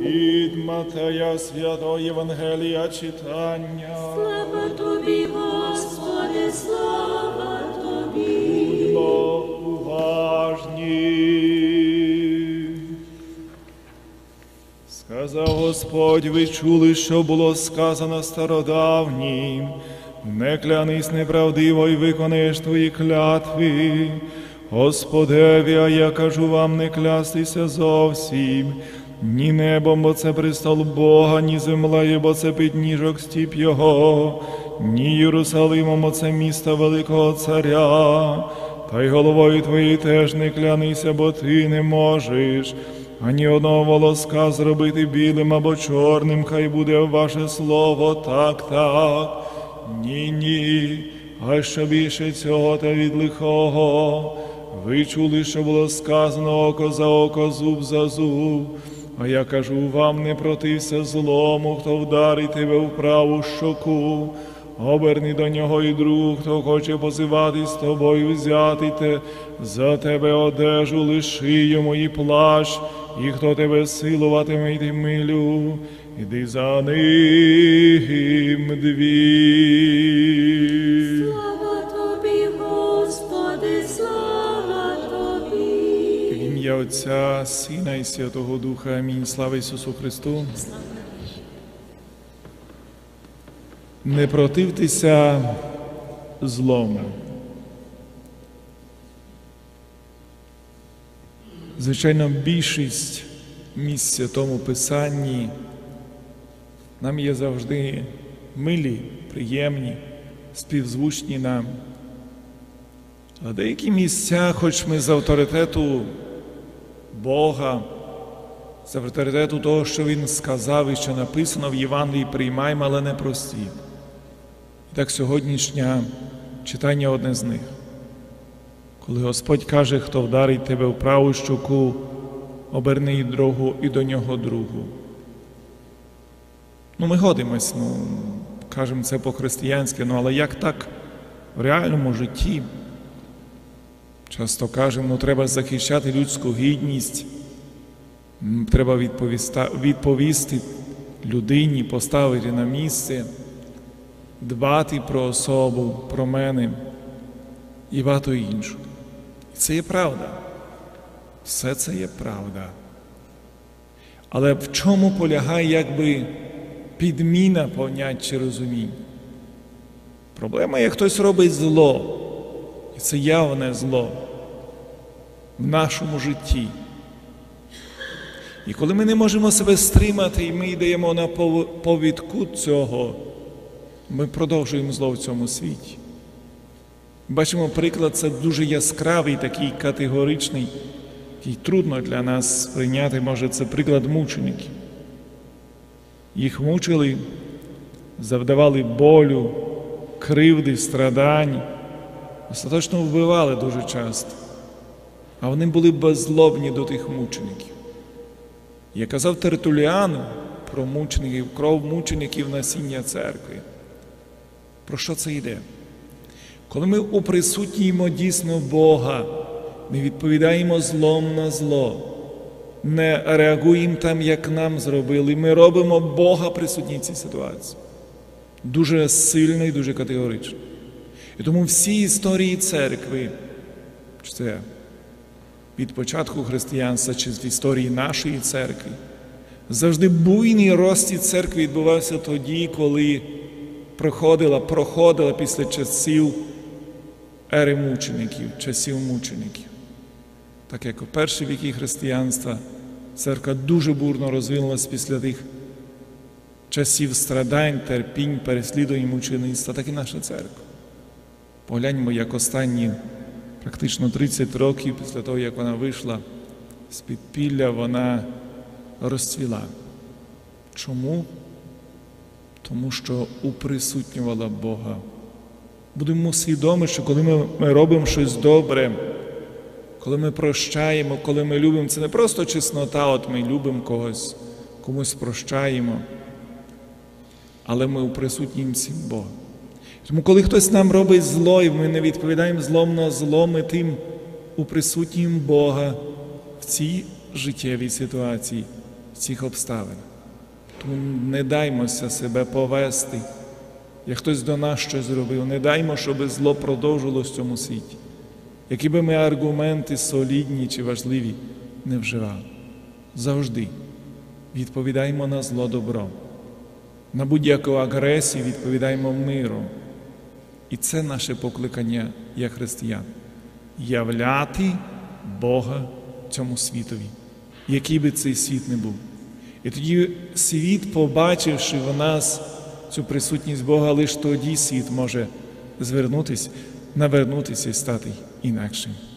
Від Матея святого Євангелія читання. Слава Тобі, Господи, слава Тобі. Будьмо уважні. Сказав Господь, ви чули, що було сказано стародавнім. Не клянись неправдиво й виконаєш твої клятви. Господеві, а я кажу вам не клястися зовсім. Ні небом, бо це престол Бога, ні землею, бо це підніжок стіп Його, ні Єрусалимом, бо це місто великого царя. Та й головою твоєю теж не клянися, бо ти не можеш ані одного волоска зробити білим або чорним, хай буде ваше слово так, так, ні, а що більше цього та від лихого. Ви чули, що було сказано око за око, зуб за зуб. А я кажу вам, не протився злому, хто вдарить тебе в праву щоку. Оберни до нього і другу, хто хоче позивати з тобою, взяти за тебе одежу, лиши йому і плащ, і хто тебе силуватиме, йди милю, іди за ним дві. Слава Тобі, Господи, слава Тобі. В ім'я Отця, Сина і Святого Духа. Амінь. Слава Ісусу Христу. Не противтеся злому. Звичайно, більшість місць в Святому Писанні нам є завжди милі, приємні, співзвучні нам. А деякі місця, хоч ми з авторитету Бога, з авторитету того, що Він сказав і що написано в Євангелії, приймаємо, але не прості. І так сьогоднішнє читання одне з них. Коли Господь каже, хто вдарить тебе в праву щоку, оберни і другу, і до нього другу. Ми годимось, кажемо це по-християнськи, але як так в реальному житті? Часто кажемо, треба захищати людську гідність, треба відповісти людині, поставити на місце, дбати про особу, про мене і багато іншого. І це є правда. Все це є правда. Але в чому полягає, підміна понять чи розумінь? Проблема є, хтось робить зло, і це явне зло в нашому житті. І коли ми не можемо себе стримати, і ми йдемо на повідку цього, ми продовжуємо зло в цьому світі. Бачимо приклад, це дуже яскравий, такий категоричний, який трудно для нас прийняти, може, це приклад мучеників. Їх мучили, завдавали болю, кривди, страдань, остаточно вбивали дуже часто, а вони були беззлобні до тих мучеників. Я казав Тертуліану про мучеників, кров мучеників насіння церкви. Про що це йде? Коли ми уприсутнюємо дійсно Бога, не відповідаємо злом на зло, не реагуємо там, як нам зробили, ми робимо Бога присутній в цій ситуації. Дуже сильно і дуже категорично. І тому всі історії церкви, чи це від початку християнства, чи з історії нашої церкви, завжди буйний рост церкви відбувався тоді, коли проходила після часів ери мучеників, часів мучеників. Так як у перші віки християнства церква дуже бурно розвинулася після тих часів страдань, терпінь, переслідувань, мучеництва, так і наша церква. Погляньмо, як останні практично 30 років після того, як вона вийшла з підпілля, вона розцвіла. Чому? Тому що уприсутнювала Бога. Будемо свідомі, що коли ми робимо щось добре, коли ми прощаємо, коли ми любимо, це не просто чеснота, от ми любимо когось, комусь прощаємо, але ми уприсутнюємо всім Бога. Тому коли хтось нам робить зло, і ми не відповідаємо злом на зло, ми тим уприсутнюємо Бога в цій життєвій ситуації. цих обставин. Тому не даймося себе повести, як хтось до нас щось зробив, не даймо, щоб зло продовжилось в цьому світі. Які би ми аргументи солідні чи важливі не вживали. Завжди відповідаємо на зло добром. На будь-яку агресію відповідаємо миром. І це наше покликання як християн. Являти Бога цьому світові, який би цей світ не був. І тоді світ, побачивши в нас цю присутність Бога, лише тоді світ може навернутися і стати інакшим.